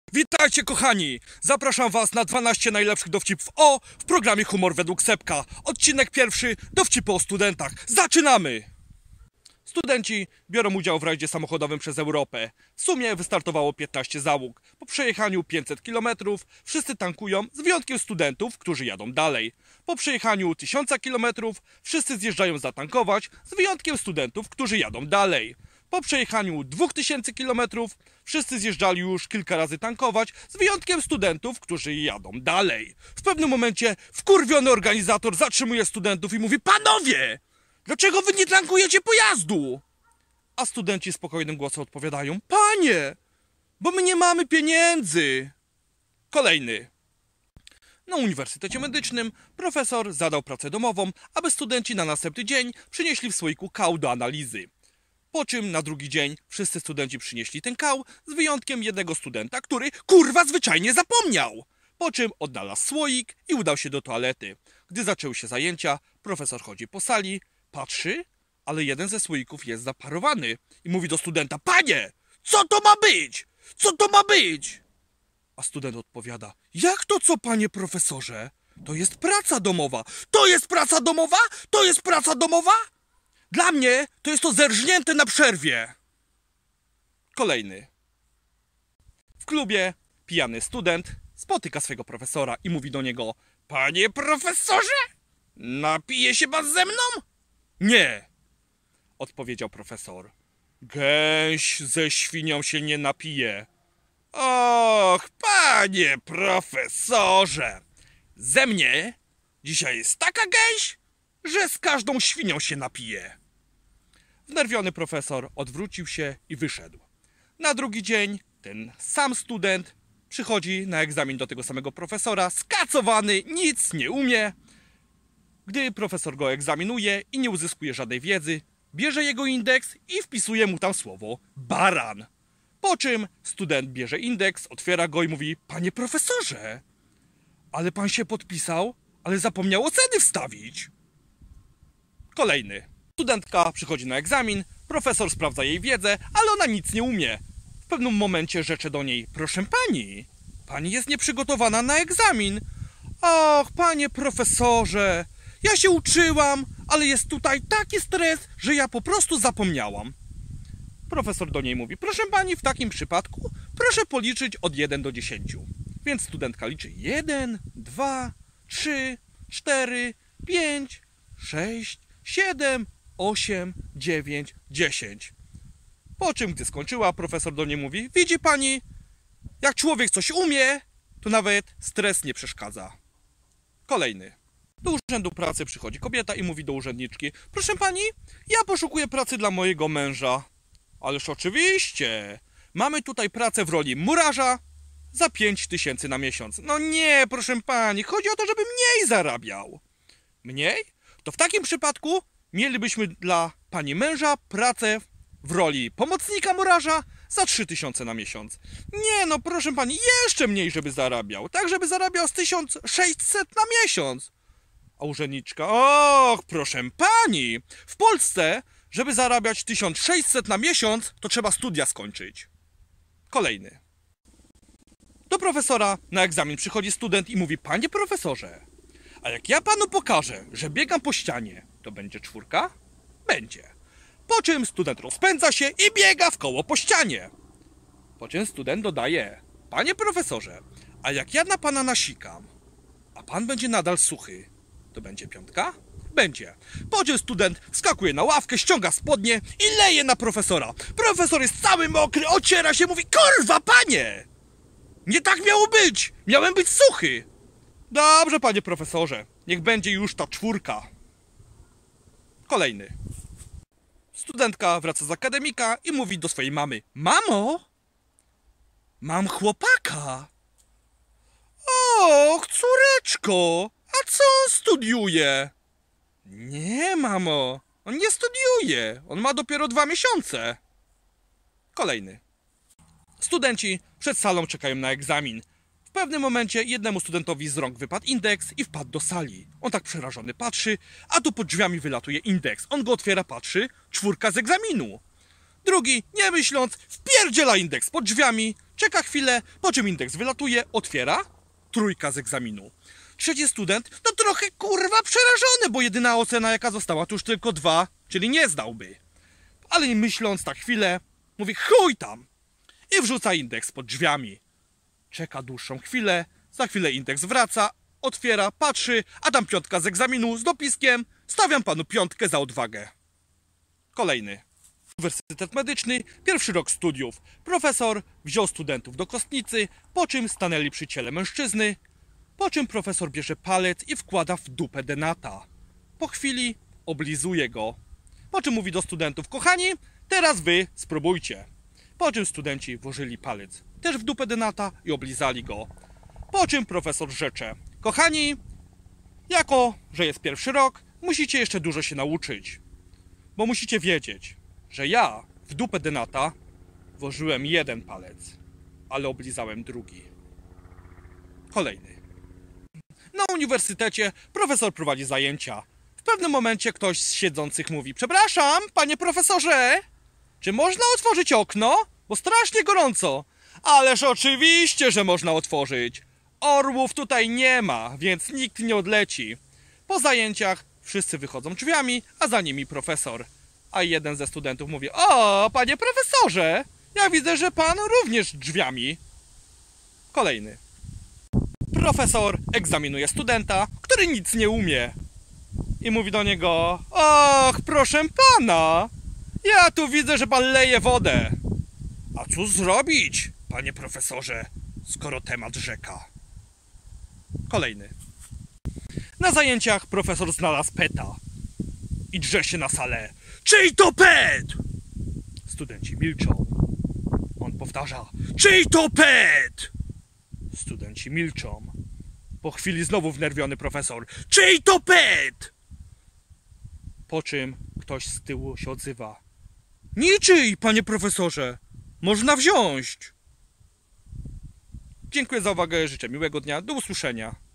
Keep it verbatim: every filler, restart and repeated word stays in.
Witajcie kochani! Zapraszam was na dwanaście najlepszych dowcipów o w programie Humor według Sepka. Odcinek pierwszy, dowcipy o studentach. Zaczynamy! Studenci biorą udział w rajdzie samochodowym przez Europę. W sumie wystartowało piętnaście załóg. Po przejechaniu pięćset kilometrów wszyscy tankują, z wyjątkiem studentów, którzy jadą dalej. Po przejechaniu tysiąc kilometrów wszyscy zjeżdżają zatankować, z wyjątkiem studentów, którzy jadą dalej. Po przejechaniu dwóch tysięcy kilometrów wszyscy zjeżdżali już kilka razy tankować, z wyjątkiem studentów, którzy jadą dalej. W pewnym momencie wkurwiony organizator zatrzymuje studentów i mówi: panowie! Dlaczego wy nie tankujecie pojazdu? A studenci spokojnym głosem odpowiadają: panie, bo my nie mamy pieniędzy. Kolejny. Na Uniwersytecie Medycznym profesor zadał pracę domową, aby studenci na następny dzień przynieśli w słoiku kał do analizy. Po czym na drugi dzień wszyscy studenci przynieśli ten kał, z wyjątkiem jednego studenta, który kurwa zwyczajnie zapomniał. Po czym odnalazł słoik i udał się do toalety. Gdy zaczęły się zajęcia, profesor chodzi po sali, patrzy, ale jeden ze słoików jest zaparowany i mówi do studenta: panie, co to ma być? Co to ma być? A student odpowiada: jak to co, panie profesorze? To jest praca domowa. To jest praca domowa? To jest praca domowa? Dla mnie to jest to zerżnięte na przerwie. Kolejny. W klubie pijany student spotyka swego profesora i mówi do niego: panie profesorze, napije się pan ze mną? Nie, odpowiedział profesor. Gęś ze świnią się nie napije. Och, panie profesorze, ze mnie dzisiaj jest taka gęś, że z każdą świnią się napije. Wnerwiony profesor odwrócił się i wyszedł. Na drugi dzień ten sam student przychodzi na egzamin do tego samego profesora, skacowany, nic nie umie. Gdy profesor go egzaminuje i nie uzyskuje żadnej wiedzy, bierze jego indeks i wpisuje mu tam słowo baran. Po czym student bierze indeks, otwiera go i mówi: panie profesorze, ale pan się podpisał, ale zapomniał oceny wstawić. Kolejny. Studentka przychodzi na egzamin, profesor sprawdza jej wiedzę, ale ona nic nie umie. W pewnym momencie rzecze do niej: proszę pani, pani jest nieprzygotowana na egzamin. Och, panie profesorze, ja się uczyłam, ale jest tutaj taki stres, że ja po prostu zapomniałam. Profesor do niej mówi: proszę pani, w takim przypadku proszę policzyć od jeden do dziesięciu. Więc studentka liczy jeden, dwa, trzy, cztery, pięć, sześć, siedem, osiem, dziewięć, dziesięć. Po czym, gdy skończyła, profesor do niej mówi: widzi pani, jak człowiek coś umie, to nawet stres nie przeszkadza. Kolejny. Do urzędu pracy przychodzi kobieta i mówi do urzędniczki: proszę pani, ja poszukuję pracy dla mojego męża. Ależ oczywiście, mamy tutaj pracę w roli murarza za pięć tysięcy na miesiąc. No nie, proszę pani, chodzi o to, żeby mniej zarabiał. Mniej? To w takim przypadku mielibyśmy dla pani męża pracę w roli pomocnika murarza za trzy tysiące na miesiąc. Nie no, proszę pani, jeszcze mniej, żeby zarabiał. Tak, żeby zarabiał z tysiąc sześćset na miesiąc. A urzędniczka: och, proszę pani, w Polsce, żeby zarabiać tysiąc sześćset na miesiąc, to trzeba studia skończyć. Kolejny. Do profesora na egzamin przychodzi student i mówi: panie profesorze, a jak ja panu pokażę, że biegam po ścianie, to będzie czwórka? Będzie. Po czym student rozpędza się i biega w koło po ścianie. Po czym student dodaje: panie profesorze, a jak ja na pana nasikam, a pan będzie nadal suchy, to będzie piątka? Będzie. Po czym student wskakuje na ławkę, ściąga spodnie i leje na profesora. Profesor jest cały mokry, ociera się, mówi: kurwa, panie! Nie tak miało być! Miałem być suchy! Dobrze, panie profesorze, niech będzie już ta czwórka. Kolejny. Studentka wraca z akademika i mówi do swojej mamy: mamo, mam chłopaka. Och, córeczko, a co on studiuje? Nie, mamo, on nie studiuje, on ma dopiero dwa miesiące. Kolejny. Studenci przed salą czekają na egzamin. W pewnym momencie jednemu studentowi z rąk wypadł indeks i wpadł do sali. On tak przerażony patrzy, a tu pod drzwiami wylatuje indeks. On go otwiera, patrzy, czwórka z egzaminu. Drugi, nie myśląc, wpierdziela indeks pod drzwiami, Czeka chwilę, po czym indeks wylatuje, otwiera. Trójka z egzaminu. Trzeci student, no trochę kurwa przerażony, bo jedyna ocena jaka została to już tylko dwa, czyli nie zdałby. Ale myśląc tak chwilę, mówi chuj tam i wrzuca indeks pod drzwiami. Czeka dłuższą chwilę, za chwilę indeks wraca, otwiera, patrzy, a tam piątka z egzaminu z dopiskiem: stawiam panu piątkę za odwagę. Kolejny. Uniwersytet Medyczny, pierwszy rok studiów. Profesor wziął studentów do kostnicy, po czym stanęli przy ciele mężczyzny, po czym profesor bierze palec i wkłada w dupę denata. Po chwili oblizuje go, po czym mówi do studentów: kochani, teraz wy spróbujcie. Po czym studenci włożyli palec też w dupę denata i oblizali go. Po czym profesor rzecze: kochani, jako że jest pierwszy rok, musicie jeszcze dużo się nauczyć, bo musicie wiedzieć, że ja w dupę denata włożyłem jeden palec, ale oblizałem drugi. Kolejny. Na uniwersytecie profesor prowadzi zajęcia. W pewnym momencie ktoś z siedzących mówi: przepraszam, panie profesorze, czy można otworzyć okno? Bo strasznie gorąco. Ależ oczywiście, że można otworzyć. Orłów tutaj nie ma, więc nikt nie odleci. Po zajęciach wszyscy wychodzą drzwiami, a za nimi profesor. A jeden ze studentów mówi: o, panie profesorze, ja widzę, że pan również drzwiami. Kolejny. Profesor egzaminuje studenta, który nic nie umie. I mówi do niego: och, proszę pana, ja tu widzę, że pan leje wodę. A cóż zrobić, panie profesorze, skoro temat rzeka? Kolejny. Na zajęciach profesor znalazł peta i drze się na salę: czyj to pet? Studenci milczą. On powtarza: czyj to pet? Studenci milczą. Po chwili znowu wnerwiony profesor: czyj to pet? Po czym ktoś z tyłu się odzywa: niczyj, panie profesorze, można wziąć. Dziękuję za uwagę, życzę miłego dnia, do usłyszenia.